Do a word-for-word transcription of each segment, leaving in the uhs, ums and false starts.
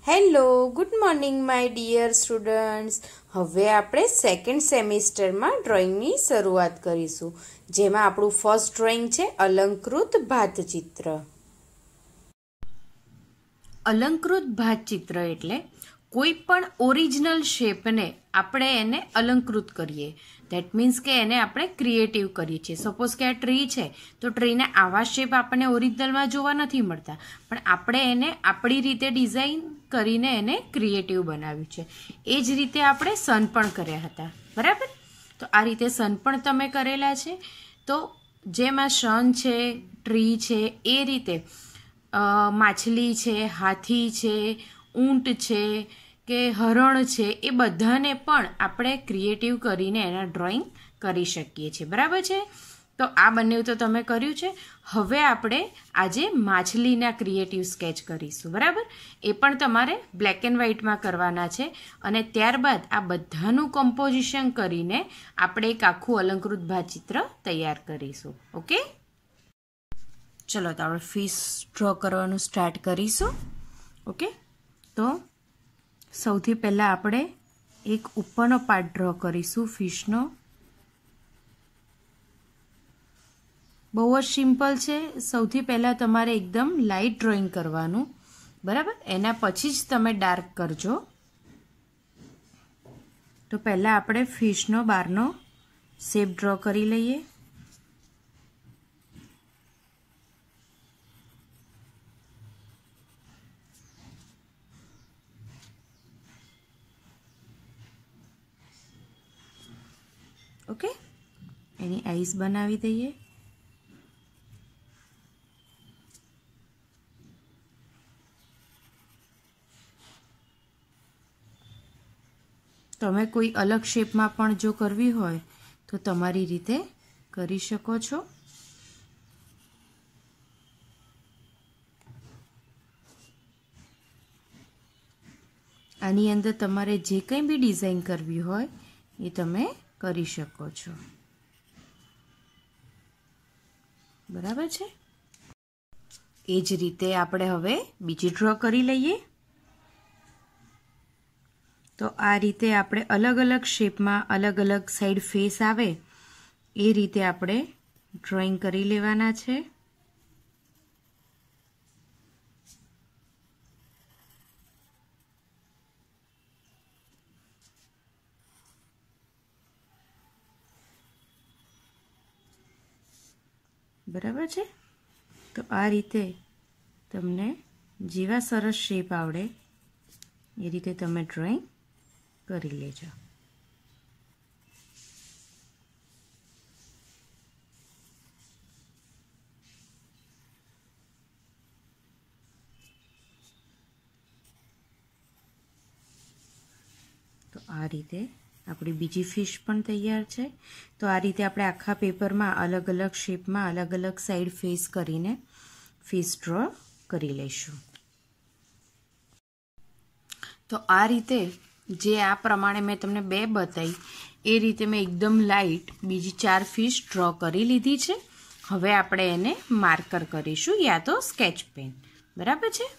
Hello good morning my dear students. હવે આપણે second સેમિસ્ટરમાં ડ્રોઈંગની શરૂઆત કરીશું, જેમાં આપણું ફર્સ્ટ ડ્રોઈંગ છે અલંકૃત ભાતચિત્ર। અલંકૃત ભાતચિત્ર એટલે કોઈ પણ ઓરિજિનલ શેપને આપણે એને અલંકૃત કરીએ। ધેટ મીન્સ કે એને આપણે ક્રિએટિવ કરીએ છીએ। સપોઝ કે આ ટ્રી છે તો ટ્રીને આવા શેપ આપણને ઓરિજિનલમાં જોવા નથી મળતા, પણ આપણે એને આપણી રીતે ડિઝાઇન કરીને એને ક્રિએટિવ બનાવ્યું છે। એ જ રીતે આપણે સન પણ કર્યા હતા, બરાબર? તો આ રીતે સન પણ તમે કરેલા છે। તો જેમાં સન છે, ટ્રી છે, એ રીતે માછલી છે, હાથી છે, ઊંટ છે કે હરણ છે, એ બધાને પણ આપણે ક્રિએટિવ કરીને એના ડ્રોઈંગ કરી શકીએ છીએ, બરાબર છે? તો આ બંને તો તમે કર્યું છે। હવે આપણે આજે માછલીના ક્રિએટિવ સ્કેચ કરીશું, બરાબર? એ પણ તમારે બ્લેક એન્ડ વ્હાઇટમાં કરવાના છે, અને ત્યારબાદ આ બધાનું કમ્પોઝિશન કરીને આપણે એક આખું અલંકૃત ભાતચિત્ર તૈયાર કરીશું। ઓકે, ચલો તો આપણે ફિશ ડ્રો કરવાનું સ્ટાર્ટ કરીશું। ઓકે, તો સૌથી પહેલાં આપણે એક ઉપરનો પાર્ટ ડ્રો કરીશું ફિશનો। બહુ જ સિમ્પલ છે। સૌથી પહેલાં તમારે એકદમ લાઇટ ડ્રોઈંગ કરવાનું, બરાબર? એના પછી જ તમે ડાર્ક કરજો। તો પહેલાં આપણે ફિશનો બહારનો શેપ ડ્રો કરી લઈએ। ઓકે, એની આઈસ બનાવી દઈએ। તમે કોઈ અલગ શેપમાં પણ જો કરવી હોય તો તમારી રીતે કરી શકો છો। આની અંદર તમારે જે કંઈ બી ડિઝાઇન કરવી હોય એ તમે કરી શકો છો, બરાબર છે? એ જ રીતે આપણે હવે બીજી ડ્રો કરી લઈએ। તો આ રીતે આપણે અલગ અલગ શેપમાં અલગ અલગ સાઈડ ફેસ આવે એ રીતે આપણે ડ્રોઈંગ કરી લેવાના છે। બરાબર છે? તો આ રીતે તમને જેવા સરસ શેપ આવડે એ રીતે તમે ડ્રોઈંગ કરી લેજો। તો આ રીતે આપણી બીજી ફિશ પણ તૈયાર છે। તો આ રીતે આપણે આખા પેપરમાં અલગ અલગ શેપમાં અલગ અલગ સાઈડ ફેસ કરીને ફિશ ડ્રો કરી લઈશું। તો આ રીતે જે આ પ્રમાણે મેં તમને બે બતાવી એ રીતે મેં એકદમ લાઇટ બીજી ચાર ફિશ ડ્રો કરી લીધી છે। હવે આપણે એને માર્કર કરીશું, યા તો સ્કેચ પેન, બરાબર છે?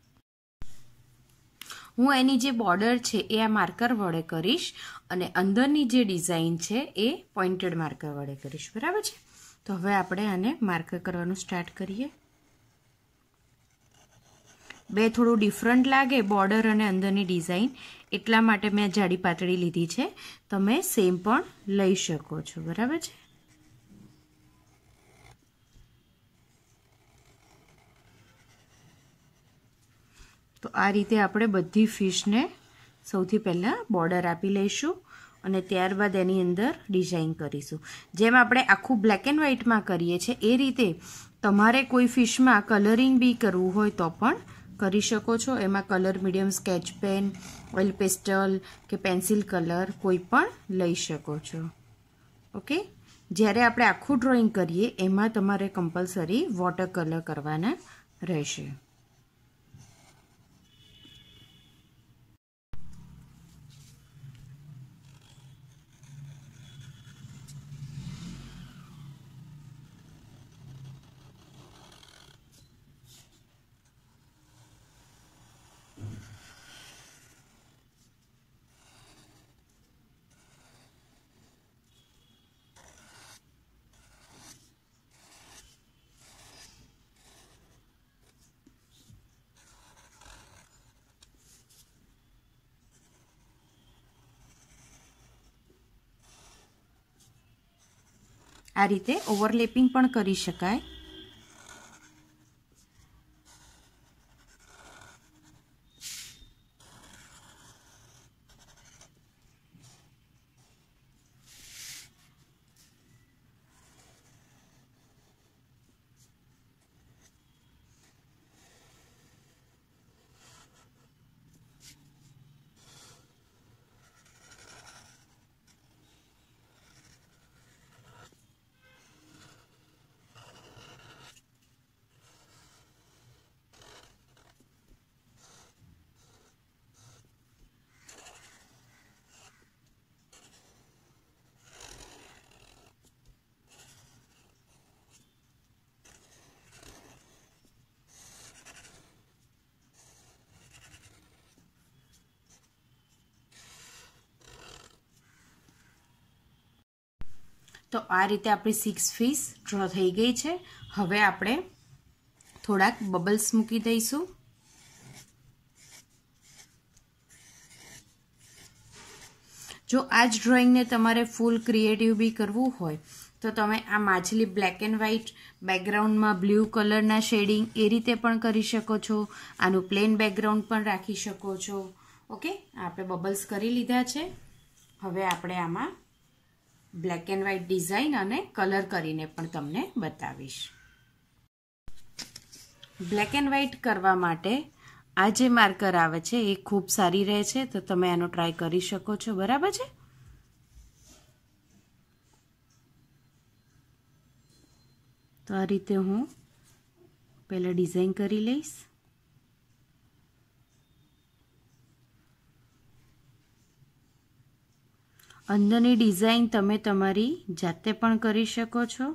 હું એની જે બોર્ડર છે એ આ માર્કર વડે કરીશ, અને અંદરની જે ડિઝાઇન છે એ પોઇન્ટેડ માર્કર વડે કરીશ, બરાબર છે? તો હવે આપણે આને માર્કર કરવાનું સ્ટાર્ટ કરીએ। બે થોડું ડિફરન્ટ લાગે બોર્ડર અને અંદરની ડિઝાઇન, એટલા માટે મેં જાડી પાતળી લીધી છે। તમે સેમ પણ લઈ શકો છો, બરાબર છે? તો આ રીતે આપણે બધી ફિશને સૌથી પહેલાં બોર્ડર આપી લઈશું, અને ત્યારબાદ એની અંદર ડિઝાઇન કરીશું। જેમ આપણે આખું બ્લેક એન્ડ વ્હાઇટમાં કરીએ છીએ એ રીતે તમારે કોઈ ફિશમાં કલરિંગ બી કરવું હોય તો પણ કરી શકો છો। એમાં colour medium sketch pen, oil pastel કે પેન્સિલ કલર કોઈ પણ લઈ શકો છો। ઓકે, જ્યારે આપણે આખું ડ્રોઈંગ કરીએ એમાં તમારે કમ્પલસરી વોટર કલર કરવાના રહેશે। આ રીતે ઓવરલેપિંગ પણ કરી શકાય. તો આ રીતે આપણી સિક્સ ફિશ ડ્રો થઈ ગઈ છે. હવે આપણે થોડાક બબલ્સ મૂકી દઈશું. જો આ જ ડ્રોઈંગને તમારે ફૂલ ક્રિએટિવ બી કરવું હોય તો તમે આ માછલી બ્લેક એન્ડ વ્હાઇટ બેકગ્રાઉન્ડમાં બ્લુ કલરના શેડિંગ એ રીતે પણ કરી શકો છો. આનું પ્લેન બેકગ્રાઉન્ડ પણ રાખી શકો છો. ઓકે, આપણે બબલ્સ કરી લીધા છે. હવે આપણે આમાં બ્લેક એન્ડ વ્હાઇટ ડિઝાઇન અને કલર કરીને પણ તમને બતાવીશ. બ્લેક એન્ડ વ્હાઇટ કરવા માટે આ જે માર્કર આવે છે એ ખૂબ સારી રહે છે, તો તમે આનો ટ્રાય કરી શકો છો. બરાબર છે. તો આ રીતે હું પહેલાં ડિઝાઇન કરી લઈશ. અંદરની ડિઝાઇન તમે તમારી જાતે પણ કરી શકો છો.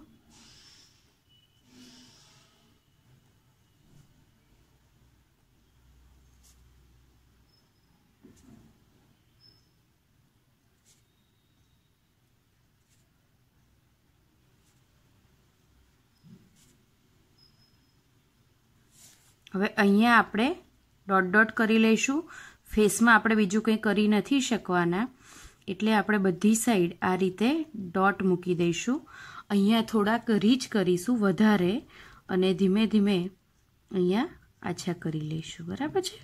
હવે અહીંયા આપણે ડોટ ડોટ કરી લઈશું. ફેસમાં આપણે બીજું કંઈ કરી નથી શકવાના, એટલે આપણે બધી સાઈડ આ રીતે ડોટ મૂકી દઈશું. અહીંયા થોડાક રીચ કરીશું વધારે અને ધીમે ધીમે અહીંયા આછા કરી લઈશું. બરાબર છે.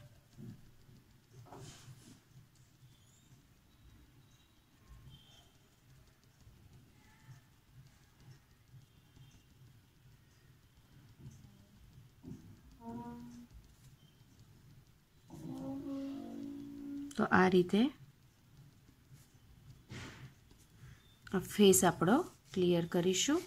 તો આ રીતે ફેસ આપણો ક્લિયર કરીશું.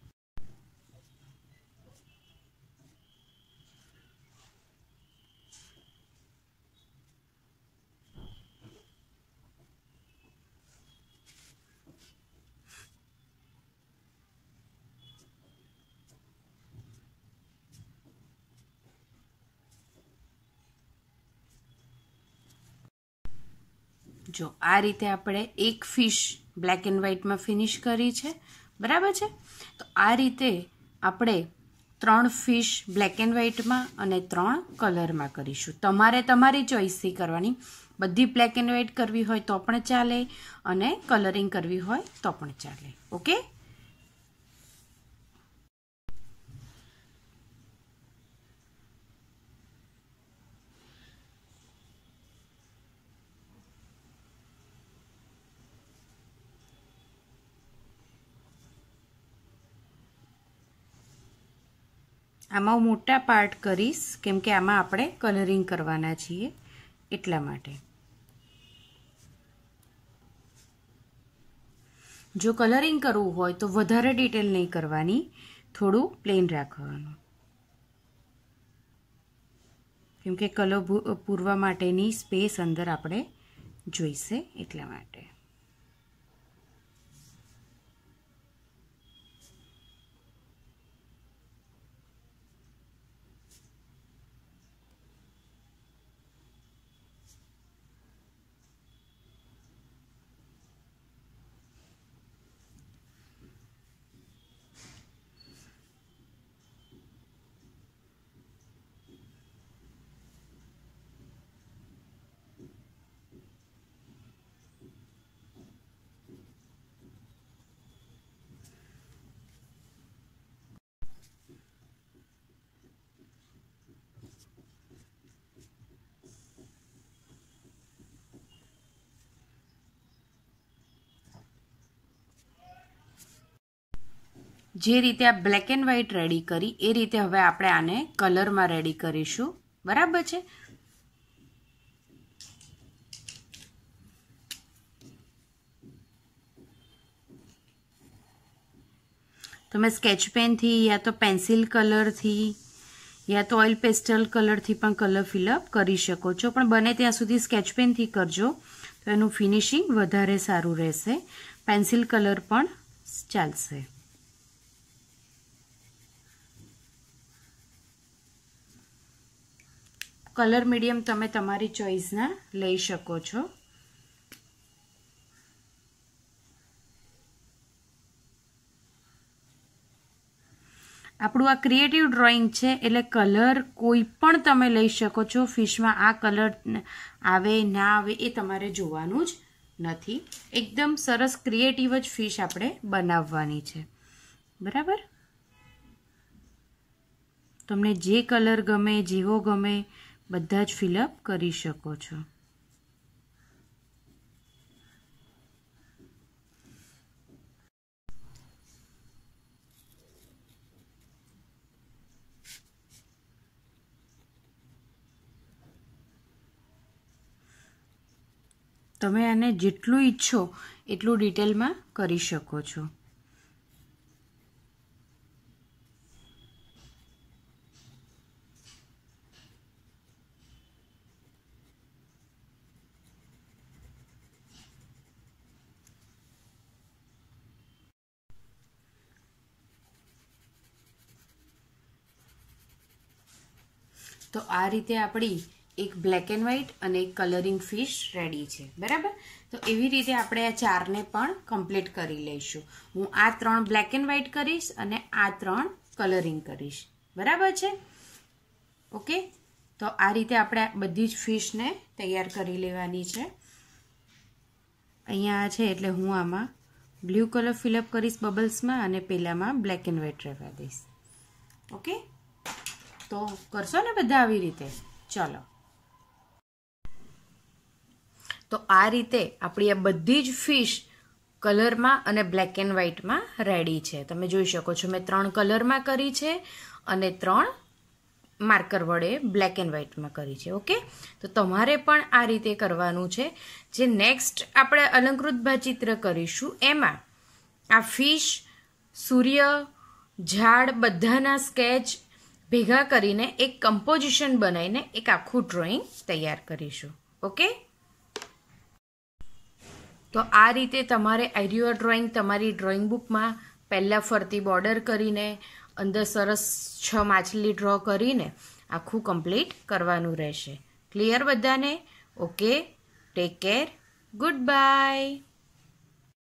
જો આ રીતે આપણે એક ફિશ બ્લેક એન્ડ વ્હાઇટમાં ફિનિશ કરી છે. બરાબર છે. તો આ રીતે આપણે ત્રણ ફિશ બ્લેક એન્ડ વ્હાઇટમાં અને ત્રણ કલરમાં કરીશું. તમારે તમારી ચોઈસથી કરવાની. બધી બ્લેક એન્ડ વ્હાઇટ કરવી હોય તો પણ ચાલે અને કલરિંગ કરવી હોય તો પણ ચાલે. ઓકે. આમાં હું મોટા પાર્ટ કરીશ કેમ કે આમાં આપણે કલરિંગ કરવાના છીએ એટલા માટે. જો કલરિંગ કરવું હોય તો વધારે ડિટેલ નહીં કરવાની, થોડું પ્લેન રાખવાનું, કેમ કે કલર પૂરવા માટેની સ્પેસ અંદર આપણે જોઈશે એટલા માટે. જે રીતે આ બ્લેક એન્ડ વ્હાઇટ રેડી કરી એ રીતે હવે આપણે આને કલરમાં રેડી કરીશું. બરાબર છે. તમે સ્કેચ પેનથી યા તો પેન્સિલ કલરથી યા તો ઓઇલ પેસ્ટલ કલરથી પણ કલર ફિલઅપ કરી શકો છો, પણ બને ત્યાં સુધી સ્કેચ પેનથી કરજો તો એનું ફિનિશિંગ વધારે સારું રહેશે. પેન્સિલ કલર પણ ચાલશે. કલર મીડિયમ તમે તમારી ચોઈસના લઈ શકો છો. આપણું આ ક્રિએટિવ ડ્રોઈંગ છે એટલે કલર કોઈ પણ તમે લઈ શકો છો. ફિશમાં આ કલર આવે ના આવે એ તમારે જોવાનું જ નથી. એકદમ સરસ ક્રિએટિવ જ ફિશ આપણે બનાવવાની છે. બરાબર. તમને જે કલર ગમે જેવો ગમે બધા જ ફિલઅપ કરી શકો છો. તમે આને જેટલું ઈચ્છો એટલું ડિટેલમાં કરી શકો છો. તો આ રીતે આપણી એક બ્લેક એન્ડ વ્હાઇટ અને એક કલરિંગ ફિશ રેડી છે. બરાબર. તો એવી રીતે આપણે આ ચારને પણ કમ્પ્લીટ કરી લઈશું. હું આ ત્રણ બ્લેક એન્ડ વ્હાઇટ કરીશ અને આ ત્રણ કલરિંગ કરીશ. બરાબર છે. ઓકે. તો આ રીતે આપણે બધી જ ફિશને તૈયાર કરી લેવાની છે. અહીંયા છે એટલે હું આમાં બ્લુ કલર ફિલઅપ કરીશ બબલ્સમાં અને પેલામાં બ્લેક એન્ડ વ્હાઇટ રહેવા દઈશ. ઓકે. તો કરશો ને બધા આવી રીતે. ચલો. તો આ રીતે આપણી આ બધી જ ફિશ કલરમાં અને બ્લેક એન્ડ વ્હાઇટમાં રેડી છે. તમે જોઈ શકો છો મેં ત્રણ કલરમાં કરી છે અને ત્રણ માર્કર વડે બ્લેક એન્ડ વ્હાઇટમાં કરી છે. ઓકે. તો તમારે પણ આ રીતે કરવાનું છે. જે નેક્સ્ટ આપણે અલંકૃત ભાચિત્ર કરીશું એમાં આ ફિશ, સૂર્ય, ઝાડ બધાના સ્કેચ ભેગા કરીને એક કમ્પોઝિશન બનાવીને એક આખું ડ્રોઈંગ તૈયાર કરીશું. ઓકે. તો આ રીતે તમારે આઈડિયો ડ્રોઈંગ તમારી ડ્રોઈંગ બુકમાં પહેલાં ફરતી બોર્ડર કરીને અંદર સરસ છ માછલી ડ્રો કરીને આખું કમ્પ્લીટ કરવાનું રહેશે. ક્લિયર બધાને? Okay. Take care. Good by.